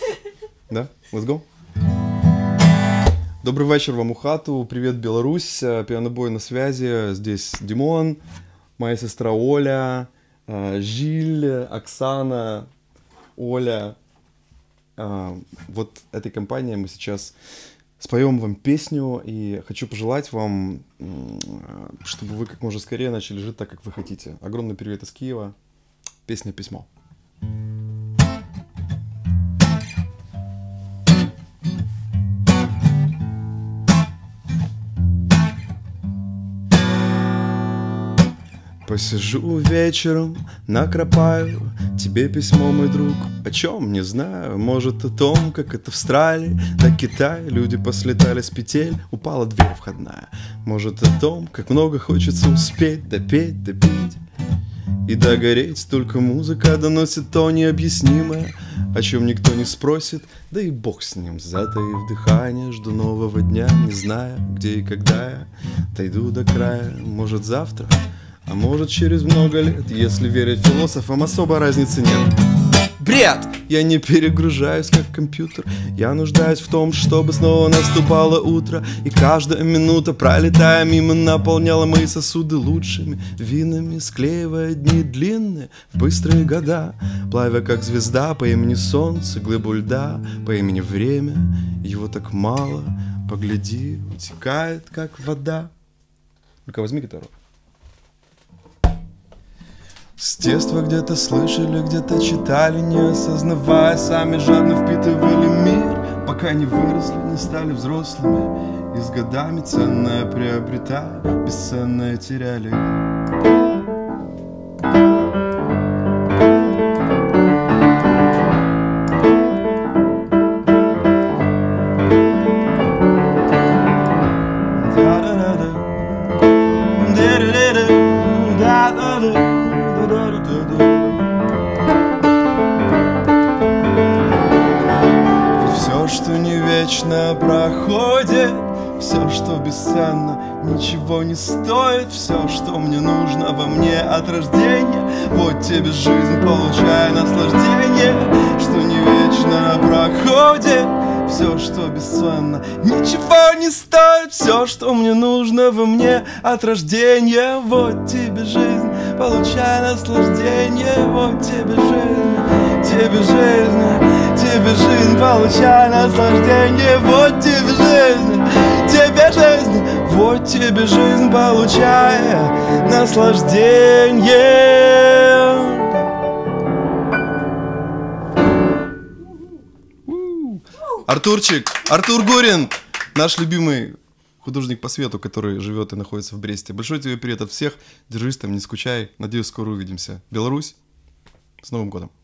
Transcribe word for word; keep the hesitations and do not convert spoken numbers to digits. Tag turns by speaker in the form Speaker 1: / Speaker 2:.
Speaker 1: Да? Let's go. Добрый вечер вам у хату. Привет, Беларусь. Пианобой на связи. Здесь Димон, моя сестра Оля, Жиль, Оксана, Оля. Вот этой компанией мы сейчас споем вам песню. И хочу пожелать вам, чтобы вы как можно скорее начали жить так, как вы хотите. Огромный привет из Киева. Песня «Письмо». Посижу вечером, накропаю тебе письмо, мой друг. О чем, не знаю, может о том, как это в Австралии до Китая люди послетали с петель, упала дверь входная. Может о том, как много хочется успеть, допеть, допить и догореть. Только музыка доносит то необъяснимое, о чем никто не спросит, да и бог с ним. Затаив дыхание, жду нового дня, не зная, где и когда я дойду до края. Может завтра, а может через много лет, если верить философам, особо разницы нет. Бред! Я не перегружаюсь, как компьютер. Я нуждаюсь в том, чтобы снова наступало утро, и каждая минута, пролетая мимо, наполняла мои сосуды лучшими винами, склеивая дни длинные в быстрые года, плавя как звезда по имени Солнце, глыбу льда по имени Время. Его так мало, погляди, утекает, как вода. Только возьми гитару. С детства где-то слышали, где-то читали, не осознавая, сами жадно впитывали мир, пока не выросли, не стали взрослыми, и с годами ценное приобретая, бесценное теряли. Все, что не вечно, проходит, все, что бесценно, ничего не стоит. Все, что мне нужно во мне от рождения, вот тебе жизнь, получай наслаждение. Что не вечно проходит, все, что бесценно, ничего не стоит. Все, что мне нужно во мне от рождения, вот тебе жизнь, получай наслаждение. Вот тебе жизнь, тебе жизнь, тебе жизнь, получай наслаждение. Вот тебе жизнь, тебе жизнь, вот тебе жизнь, получай наслаждение. Артурчик, Артур Гурин, наш любимый художник по свету, который живет и находится в Бресте. Большой тебе привет от всех. Держись там, не скучай. Надеюсь, скоро увидимся. Беларусь, с Новым годом.